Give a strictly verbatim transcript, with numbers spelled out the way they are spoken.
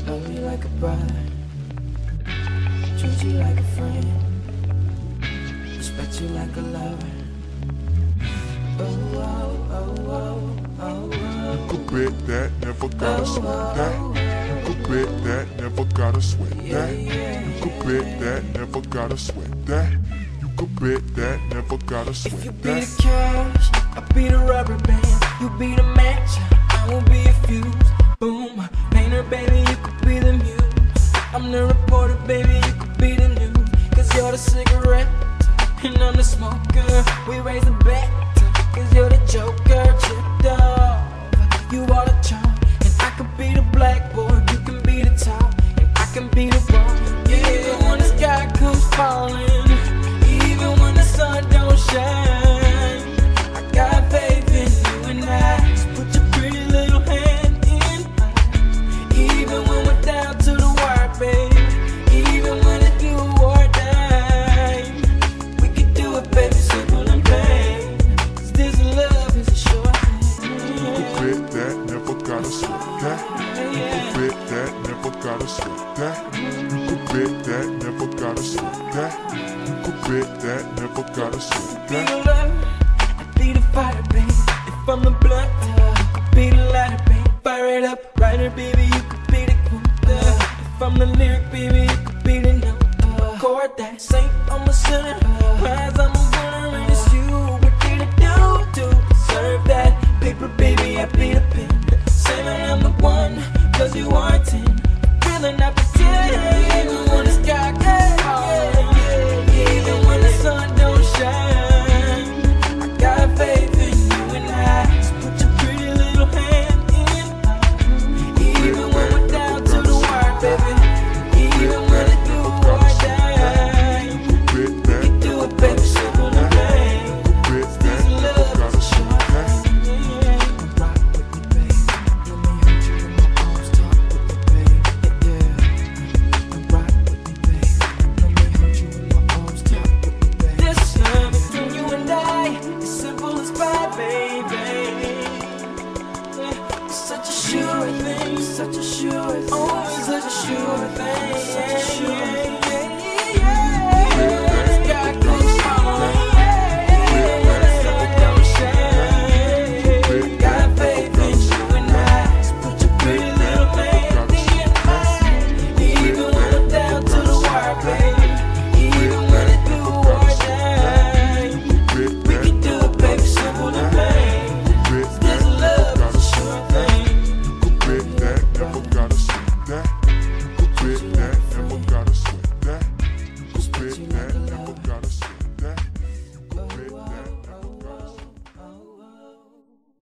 Love you like a brother, treat you like a friend, respect you like a lover. Oh, oh, oh, oh, oh, oh. You could quit that, never gotta sweat that. You could quit that, never gotta sweat that. You could quit that, never gotta sweat that. You could quit that, never gotta sweat that. If you be the cash, I'll be the rubber band. You be the match, I will be a fuse. Boom, painter, baby, you could be the muse. I'm the reporter, baby, you could be the news. Cause you're the cigarette, and I'm the smoker. We raise the bet, cause you're the joker. Chipped off, you are the chalk. And I could be the blackboard, you can be the top. And I can be the wall. Yeah, even when the sky comes falling, even when the sun don't shine, I got faith in you and I. So put your pretty little hand in mine. Even when we're down to the wire, babe. Even when it's do or die, we can do it, baby, simple and plain. Cause this love is a short thing. You could quit that, never gotta sweat that. You could quit that, never gotta sweat that. You could quit that, never gotta sweat that. You could quit that, never gotta sweat Be that. the love, I be the fire, babe. If I'm the blunt, you could be the lighter, babe. Fire it up, writer, baby, you could be the quote. If I'm the lyric, baby, you could be the note. Chord that saint, I'm a sinner. Rise, I'm a winner, and it's you. What did I do to deserve that? Paper, baby, I be the pen. Saying I'm the one, cause you are ten. Really not pretend. Even when the sky comes falling, even when the sun don't shine, I got faith in you and I. So put your pretty little hand in mine. Even when we're down to the wire, baby. Even when it do or die, we can do it, baby, simple and plain. This love is a short thing. Come rock with me, babe. Let me hold you in my arms, talk with me, babe. Yeah, come rock with me, babe. Let me hold you in my arms, talk with me, babe. This love between you and I is simple as pie, baby. Yeah, it's such a sure thing, such a sure thing. Oh, such a sure thing, such a sure thing. That